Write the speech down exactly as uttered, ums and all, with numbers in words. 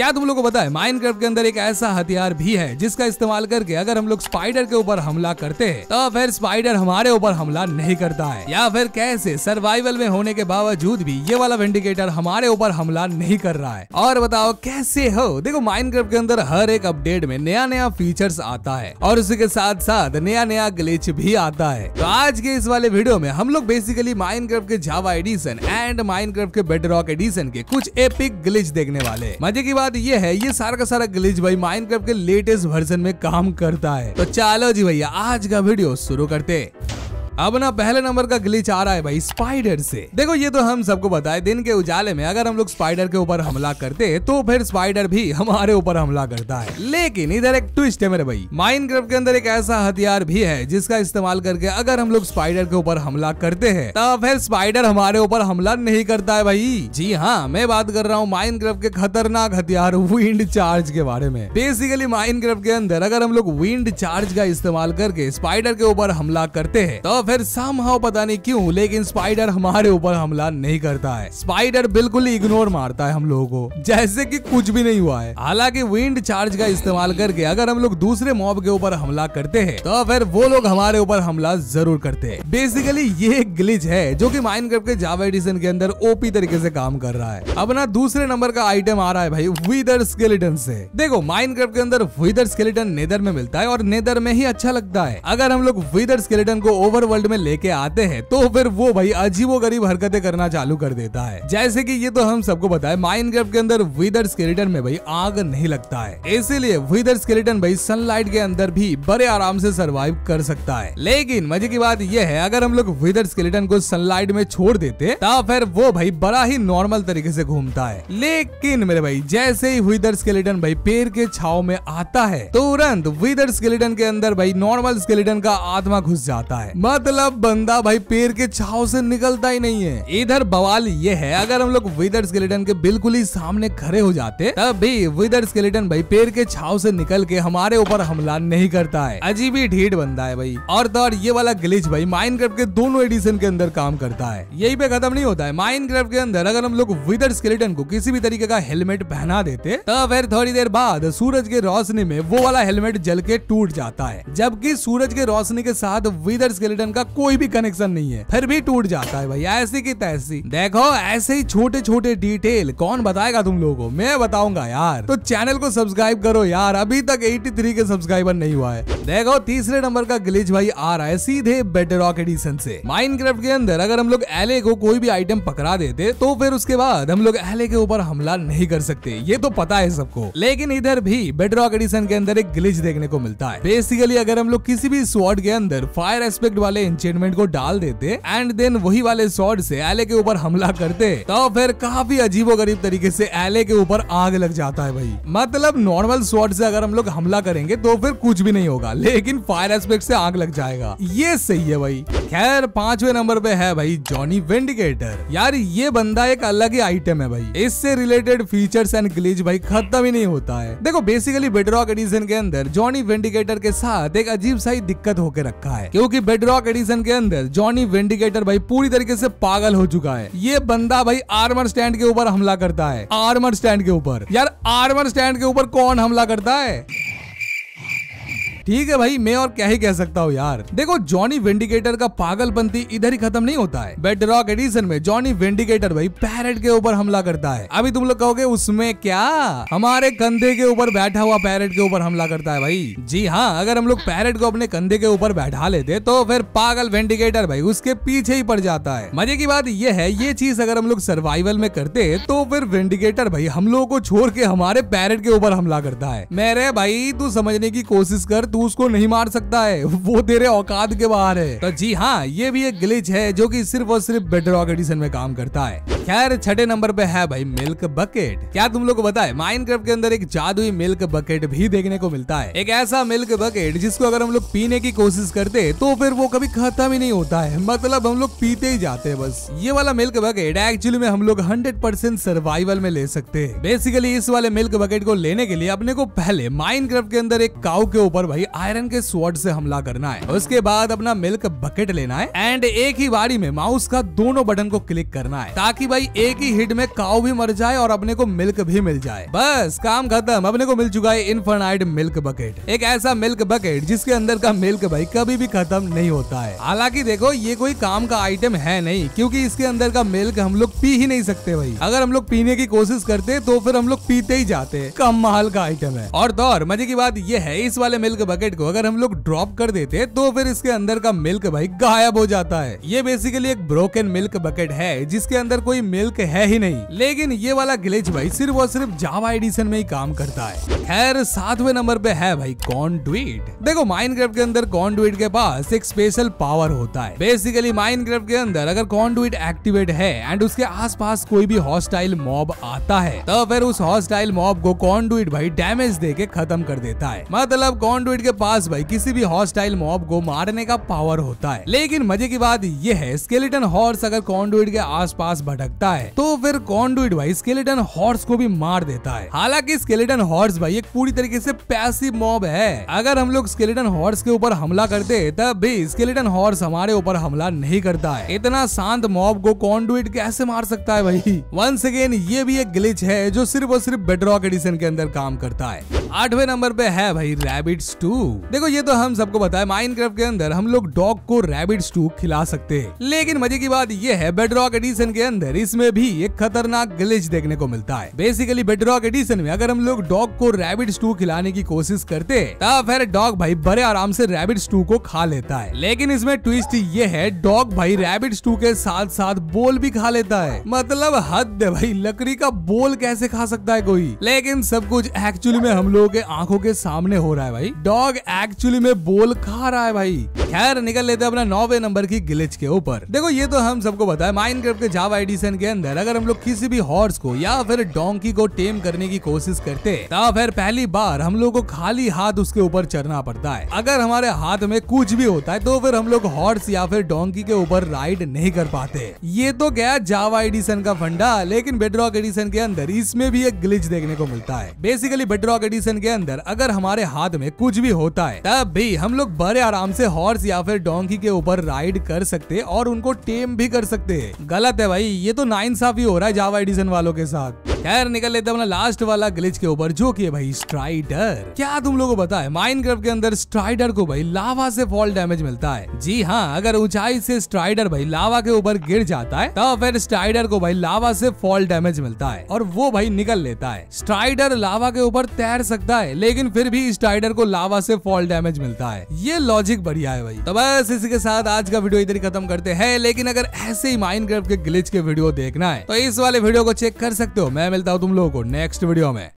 क्या तुम लोग को पता है माइनक्राफ्ट के अंदर एक ऐसा हथियार भी है जिसका इस्तेमाल करके अगर हम लोग स्पाइडर के ऊपर हमला करते हैं तो फिर स्पाइडर हमारे ऊपर हमला नहीं करता है, या फिर कैसे सर्वाइवल में होने के बावजूद भी ये वाला विंडिकेटर हमारे ऊपर हमला नहीं कर रहा है। और बताओ कैसे हो। देखो माइनक्राफ्ट के अंदर हर एक अपडेट में नया नया फीचर्स आता है और उसी के साथ साथ नया नया ग्लिच भी आता है। तो आज के इस वाले वीडियो में हम लोग बेसिकली माइनक्राफ्ट के जावा एडिशन एंड माइनक्राफ्ट के बेडरॉक एडिशन के कुछ एपिक ग्लिच देखने वाले। मजे की बात ये है ये सारा का सारा ग्लिच भाई माइनक्राफ्ट के लेटेस्ट वर्जन में काम करता है। तो चलो जी भैया आज का वीडियो शुरू करते। अब ना पहले नंबर का ग्लिच आ रहा है भाई स्पाइडर से। देखो ये तो हम सबको पता है दिन के उजाले में अगर हम लोग स्पाइडर के ऊपर हमला करते हैं तो फिर स्पाइडर भी हमारे ऊपर हमला करता है। लेकिन इधर एक ट्विस्ट है मेरे भाई, माइनक्राफ्ट के अंदर एक ऐसा हथियार भी है जिसका इस्तेमाल करके अगर हम लोग स्पाइडर के ऊपर हमला करते हैं तो फिर स्पाइडर हमारे ऊपर हमला नहीं करता है भाई। जी हाँ, मैं बात कर रहा हूँ माइनक्राफ्ट के खतरनाक हथियार विंड चार्ज के बारे में। बेसिकली माइनक्राफ्ट के अंदर अगर हम लोग विंड चार्ज का इस्तेमाल करके स्पाइडर के ऊपर हमला करते हैं तो फिर समहाउ पता नहीं क्यों लेकिन स्पाइडर हमारे ऊपर हमला नहीं करता है। स्पाइडर बिल्कुल इग्नोर मारता है हम लोगों को जैसे कि कुछ भी नहीं हुआ है। हालांकि विंड चार्ज का इस्तेमाल करके अगर हम लोग दूसरे मॉब के ऊपर हमला करते हैं तो फिर वो लोग हमारे ऊपर हमला जरूर करते हैं। बेसिकली ये एक ग्लिच है जो कि माइनक्राफ्ट के जावा एडिशन के अंदर ओपी तरीके से काम कर रहा है। अब ना दूसरे नंबर का आइटम आ रहा है भाई विदर स्केलेटन से। देखो माइनक्राफ्ट के अंदर विदर स्केलेटन नेदर में मिलता है और नेदर में ही अच्छा लगता है। अगर हम लोग विदर स्केलेटन को ओवरवर्ल्ड में लेके आते हैं तो फिर वो भाई अजीबोगरीब हरकतें करना चालू कर देता है। जैसे कि ये तो हम सबको पता है माइनक्राफ्ट के अंदर विदर स्केलेटन में भाई आग नहीं लगता है, इसीलिए विदर स्केलेटन भाई सनलाइट के अंदर भी बड़े आराम से सरवाइव कर सकता है। लेकिन मजे की बात ये है अगर हम लोग विदर स्केलेटन को सनलाइट में छोड़ देते तो फिर वो भाई बड़ा ही नॉर्मल तरीके से घूमता है। लेकिन मेरे भाई जैसे ही विदर स्केलेटन भाई पेड़ के छाव में आता है तुरंत विदर स्केलेटन के अंदर भाई नॉर्मल स्केलेटन का आत्मा घुस जाता है। मतलब बंदा भाई पेड़ के छाव से निकलता ही नहीं है। इधर बवाल ये है अगर हम लोग विदर स्केलेटन के बिल्कुल ही सामने खड़े हो जाते तब भी विदर स्केलेटन भाई पेड़ के छाव से निकल के हमारे ऊपर हमला नहीं करता है। अजीब ही ढीठ बंदा है भाई। और तो और ये वाला ग्लिच भाई माइनक्राफ्ट के दोनों एडिशन के अंदर काम करता है। यही पे खत्म नहीं होता है। माइनक्राफ्ट के अंदर अगर हम लोग विदर स्केलेटन को किसी भी तरीके का हेलमेट पहना देते तो फिर थोड़ी देर बाद सूरज की रोशनी में वो वाला हेलमेट जल के टूट जाता है, जबकि सूरज की रोशनी के साथ विदर स्केलेटन का कोई भी कनेक्शन नहीं है फिर भी टूट जाता है भाई ऐसी की तैसी। देखो ऐसे ही छोटे छोटे डिटेल कौन बताएगा तुम लोगों को, मैं बताऊंगा यार। तो चैनल को सब्सक्राइब करो यार, अभी तक तिरासी के सब्सक्राइबर नहीं हुआ है। देखो तीसरे नंबर का ग्लिच भाई आ रहा है सीधे बेडरॉक एडिशन से। माइनक्राफ्ट के अंदर अगर हम लोग एले को कोई भी आइटम पकड़ा देते तो फिर उसके बाद हम लोग एले के ऊपर हमला नहीं कर सकते, ये तो पता है सबको। लेकिन इधर भी बेडरॉक एडिशन के अंदर एक ग्लिच देखने को मिलता है। बेसिकली अगर हम लोग किसी भी स्वॉर्ड के अंदर फायर एस्पेक्ट वाले एन्चेंटमेंट को डाल देते एंड देन वही वाले स्वॉर्ड से एले के ऊपर हमला करते तो फिर काफी अजीबोगरीब तरीके से एले के ऊपर आग लग जाता है भाई। मतलब नॉर्मल स्वॉर्ड से अगर हम लोग हमला करेंगे तो फिर कुछ भी नहीं होगा, लेकिन फायर एस्पेक्ट से आग लग जाएगा। ये सही है भाई। खैर पांचवें नंबर पे है भाई जॉनी विंडिकेटर। यार ये बंदा एक अलग ही आइटम है भाई, इससे रिलेटेड फीचर्स एंड ग्लिच भाई खत्म ही नहीं होता है। देखो बेसिकली बेडरॉक एडिशन के अंदर जॉनी विंडिकेटर के साथ एक अजीब सा ही दिक्कत होकर रखा है, क्योंकि बेडरॉक एडिशन के अंदर जॉनी विंडिकेटर भाई पूरी तरीके से पागल हो चुका है। ये बंदा भाई आर्मर स्टैंड के ऊपर हमला करता है। आर्मर स्टैंड के ऊपर, यार आर्मर स्टैंड के ऊपर कौन हमला करता है? ठीक है भाई मैं और क्या ही कह सकता हूँ यार। देखो जॉनी विंडिकेटर का पागलपंती इधर ही खत्म नहीं होता है। बेडरॉक एडिशन में जॉनी विंडिकेटर भाई पैरेट के ऊपर हमला करता है। अभी तुम लोग कहोगे उसमें क्या, हमारे कंधे के ऊपर बैठा हुआ पैरेट के ऊपर हमला करता है भाई। जी हाँ, अगर हम लोग पैरेट को अपने कंधे के ऊपर बैठा लेते तो फिर पागल विंडिकेटर भाई उसके पीछे ही पड़ जाता है। मजे की बात ये है ये चीज अगर हम लोग सर्वाइवल में करते तो फिर विंडिकेटर भाई हम लोगों को छोड़ के हमारे पैरेट के ऊपर हमला करता है। मेरे भाई तू समझने की कोशिश कर, तू उसको नहीं मार सकता है, वो तेरे औकात के बाहर है। तो जी हाँ ये भी एक ग्लिच है जो कि सिर्फ और सिर्फ बेडरॉक एडिशन में काम करता है। खैर छठे नंबर पे है भाई मिल्क बकेट। क्या तुम लोग को पता है माइनक्राफ्ट के अंदर एक जादुई मिल्क बकेट भी देखने को मिलता है। एक ऐसा मिल्क बकेट जिसको अगर हम लोग पीने की कोशिश करते तो फिर वो कभी खत्म ही नहीं होता है, मतलब हम लोग पीते ही जाते हैं बस। ये वाला मिल्क बकेट एक्चुअली में हम लोग हंड्रेड परसेंट सर्वाइवल में ले सकते हैं। बेसिकली इस वाले मिल्क बकेट को लेने के लिए अपने को पहले माइनक्राफ्ट के अंदर एक काऊ के ऊपर भाई भाई आयरन के स्वॉर्ड से हमला करना है। उसके बाद अपना मिल्क बकेट लेना है एंड एक ही बारी में माउस का दोनों बटन को क्लिक करना है ताकि भाई एक ही हिट में काऊ भी मर जाए और अपने को मिल्क भी मिल जाए। बस काम खत्म, अपने को मिल चुका है इनफाइनाइट मिल्क बकेट, एक ऐसा मिल्क बकेट जिसके अंदर का मिल्क भाई कभी भी खत्म नहीं होता है। हालांकि देखो ये कोई काम का आइटम है नहीं, क्योंकि इसके अंदर का मिल्क हम लोग पी ही नहीं सकते भाई। अगर हम लोग पीने की कोशिश करते तो फिर हम लोग पीते ही जाते। कम महल का आइटम है। और तो और मजे की बात ये है, इस वाले मिल्क बकेट को अगर हम लोग ड्रॉप कर देते तो फिर इसके अंदर का मिल्क भाई गायब हो जाता है। ये बेसिकली एक ब्रोकन मिल्क बकेट है जिसके अंदर कोई मिल्क है ही नहीं। लेकिन ये वाला ग्लिच भाई सिर्फ और सिर्फ जावा एडिशन में ही काम करता है। खैर सातवें नंबर पे है भाई कॉन्डुइट। देखो माइनक्राफ्ट के अंदर कॉन्डुइट के पास एक स्पेशल पावर होता है। बेसिकली माइनक्राफ्ट के अंदर अगर कॉन्डुइट एक्टिवेट है एंड उसके आसपास कोई भी हॉस्टाइल मॉब आता है तो फिर उस हॉस्टाइल मॉब को कॉन्डुइट भाई डैमेज देके खत्म कर देता है। मतलब कॉन्डुइट के पास भाई किसी भी हॉस्टाइल मॉब को मारने का पावर होता है। लेकिन मजे की बात ये है, स्केलेटन हॉर्स अगर कॉन्डुइट के आसपास भटकता है तो फिर कॉन्डुइट भाई स्केलेटन हॉर्स को भी मार देता है। हालांकि स्केलेटन हॉर्स भाई एक पूरी तरीके से पैसिव मॉब है। अगर हम लोग स्केलेटन हॉर्स के ऊपर हमला करते तब भी स्केलेटन हॉर्स हमारे ऊपर हमला नहीं करता है। इतना शांत मॉब को कॉन्डुइट कैसे मार सकता है भाई। वंस अगेन ये भी एक ग्लिच है जो सिर्फ और सिर्फ बेडरॉक एडिशन के अंदर काम करता है। आठवें नंबर पे है भाई रैबिट स्टू। देखो ये तो हम सबको पता है माइनक्राफ्ट के अंदर हम लोग डॉग को रैबिट स्टू खिला सकते हैं। लेकिन मजे की बात ये है बेडरॉक एडिशन के अंदर इसमें भी एक खतरनाक ग्लिच देखने को मिलता है। बेसिकली बेडरॉक एडिशन में अगर हम लोग डॉग को रैबिट स्टू खिलाने की कोशिश करते तब फिर डॉग भाई बड़े आराम से रैबिट स्टू को खा लेता है। लेकिन इसमें ट्विस्ट ये है डॉग भाई रैबिट स्टू के साथ साथ बोल भी खा लेता है। मतलब हद है भाई, लकड़ी का बोल कैसे खा सकता है कोई। लेकिन सब कुछ एक्चुअली में हम लोगों के आंखों के सामने हो रहा है भाई। डॉग एक्चुअली में बोल खा रहा है भाई। खैर निकल लेते हैं अपना नौवे नंबर की ग्लिच के ऊपर। देखो ये तो हम सबको पता है माइनक्राफ्ट के जावा एडिशन के अंदर अगर हम लोग किसी भी हॉर्स को या फिर डोंकी को टेम करने की कोशिश करते तब फिर पहली बार हम लोग को खाली हाथ उसके ऊपर चढ़ना पड़ता है। अगर हमारे हाथ में कुछ भी होता है तो फिर हम लोग हॉर्स या फिर डोंकी के ऊपर राइड नहीं कर पाते। ये तो गया जावा एडिशन का फंडा। लेकिन बेडरॉक एडिशन के अंदर इसमें भी एक ग्लिच देखने को मिलता है। बेसिकली बेडरॉक एडिशन के अंदर अगर हमारे हाथ में कुछ भी होता है तब भी हम लोग बड़े आराम से हॉर्स या फिर डोंकी के ऊपर राइड कर सकते और उनको टेम भी कर सकते हैं। गलत है भाई, ये तो नाइंसाफी हो रहा है जावा एडिशन वालों के साथ। खैर निकल लेते हैं अपना लास्ट वाला ग्लिच के ऊपर जो कि है भाई स्ट्राइडर। क्या तुम लोगों को पता है माइनक्राफ्ट के अंदर स्ट्राइडर को भाई लावा से फॉल डैमेज मिलता है। जी हाँ, अगर ऊंचाई से स्ट्राइडर भाई लावा के ऊपर गिर जाता है तो फिर स्ट्राइडर को भाई लावा से फॉल डैमेज मिलता है और वो भाई निकल लेता है। स्ट्राइडर लावा के ऊपर तैर सकता है लेकिन फिर भी स्ट्राइडर को लावा से फॉल डैमेज मिलता है। ये लॉजिक बढ़िया है भाई। तो बस इसी के साथ आज का वीडियो इधर ही खत्म करते हैं। लेकिन अगर ऐसे ही माइनक्राफ्ट के ग्लिच के वीडियो देखना है तो इस वाले वीडियो को चेक कर सकते हो। मैं मिलता हूँ तुम लोगों को नेक्स्ट वीडियो में।